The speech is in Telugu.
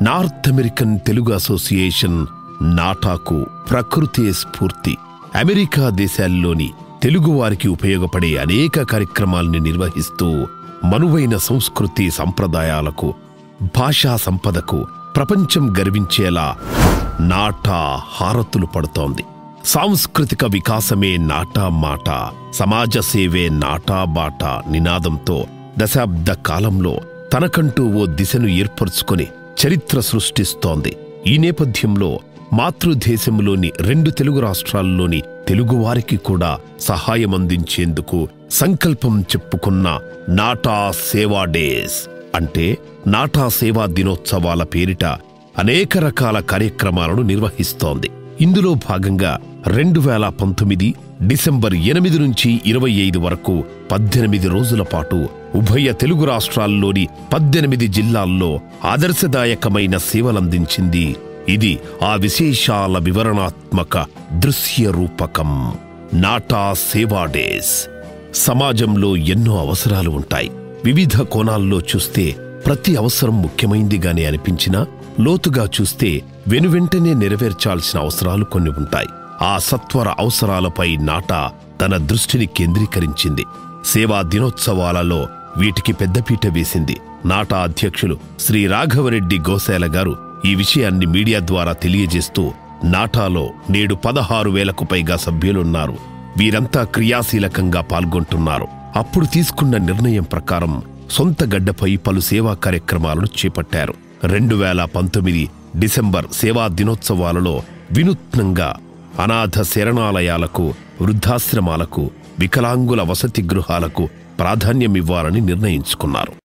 నార్త్ అమెరికన్ తెలుగు అసోసియేషన్ నాటాకు ప్రకృతే స్ఫూర్తి. అమెరికా దేశాల్లోని తెలుగువారికి ఉపయోగపడే అనేక కార్యక్రమాల్ని నిర్వహిస్తూ మనువైన సంస్కృతి సంప్రదాయాలకు, భాషా సంపదకు ప్రపంచం గర్వించేలా నాటా హారతులు పడుతోంది. సాంస్కృతిక వికాసమే నాటా మాట, సమాజ సేవే నాటా బాట నినాదంతో దశాబ్ద కాలంలో తనకంటూ ఓ దిశను ఏర్పరచుకొని చరిత్ర సృష్టిస్తోంది. ఈ నేపథ్యంలో మాతృదేశంలోని 2 తెలుగు రాష్ట్రాల్లోని తెలుగువారికి కూడా సహాయమందించేందుకు సంకల్పం చెప్పుకున్న నాటా సేవా డేస్ అంటే నాటా సేవా దినోత్సవాల పేరిట అనేక రకాల కార్యక్రమాలను నిర్వహిస్తోంది. ఇందులో భాగంగా 2019 డిసెంబర్ 8 నుంచి 25 వరకు 18 రోజుల పాటు ఉభయ తెలుగు రాష్ట్రాల్లోని 18 జిల్లాల్లో ఆదర్శదాయకమైన సేవలందించింది. ఇది ఆ విశేషాల వివరణాత్మక దృశ్య రూపకం. నాటా సేవా డేస్. సమాజంలో ఎన్నో అవసరాలు ఉంటాయి. వివిధ కోణాల్లో చూస్తే ప్రతి అవసరం ముఖ్యమైందిగానే అనిపించినా, లోతుగా చూస్తే వెనువెంటనే నెరవేర్చాల్సిన అవసరాలు కొన్ని ఉంటాయి. ఆ సత్వర అవసరాలపై నాటా తన దృష్టిని కేంద్రీకరించింది. సేవా దినోత్సవాలలో వీటికి పెద్దపీట వేసింది. నాటా అధ్యక్షులు శ్రీ రాఘవరెడ్డి గోశాల గారు ఈ విషయాన్ని మీడియా ద్వారా తెలియజేస్తూ, నాటాలో నేడు 16,000కు పైగా సభ్యులున్నారు. వీరంతా క్రియాశీలకంగా పాల్గొంటున్నారు. అప్పుడు తీసుకున్న నిర్ణయం ప్రకారం సొంత గడ్డపై పలు సేవా కార్యక్రమాలను చేపట్టారు. 2019 డిసెంబర్ సేవా దినోత్సవాలలో వినూత్నంగా అనాథ శరణాలయాలకు, వృద్ధాశ్రమాలకు, వికలాంగుల వసతి గృహాలకు ప్రాధాన్యమివ్వాలని నిర్ణయించుకున్నారు.